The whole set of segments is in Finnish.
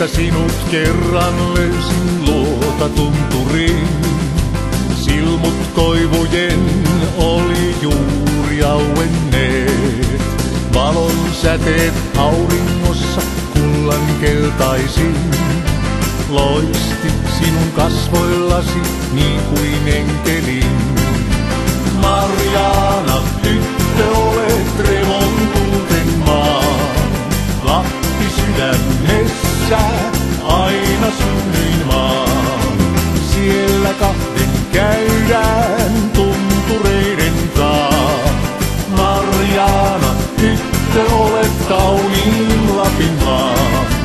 että sinut kerran löysin luota tunturiin. Silmut koivujen oli juuri auenneet. Valon säteet auringossa kullan keltaisin. Loisti sinun kasvoillasi niin kuin enkelin. Marjaana, tyttö, olet revontulten maa. Lappi sydämessä, aina synnyin maa. Siellä kahden käydään tuntureiden taa. Marjaana, tyttö, olet kauniin Lapin maa.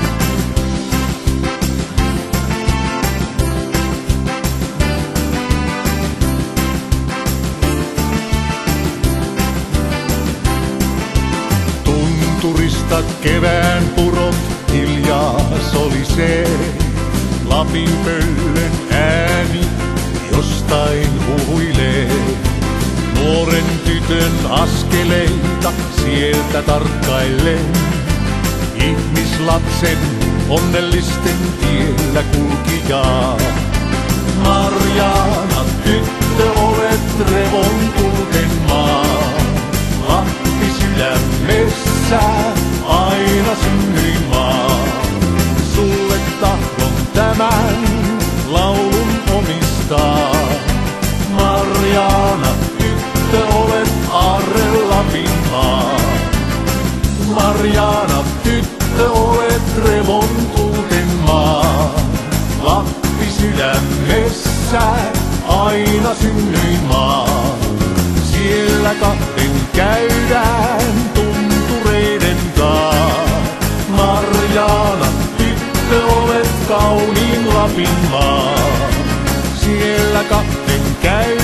Tunturista kevään purot hiljaa solisee. Lapin pöllön ääni jostain huhuilee. Nuoren tytön askeleita sieltä tarkkaillen. Ihmislapsen onnellisten tiellä kulkijaa. Marjaana, tyttö, olet revontulten maa. Lappi sydämessä, aina synnyin maa. Sulle tahdon tämän laulun omistaa. Marjaana, tyttö, olet aarre Lapin maa. Marjaana, tyttö, olet revontulten maa. Lappi sydämessä, aina synnyin maa. Siellä kahden käydään tuntureiden taa. Marjaana, tyttö, olet kauniin Lapin maa. Siellä kahden käydään.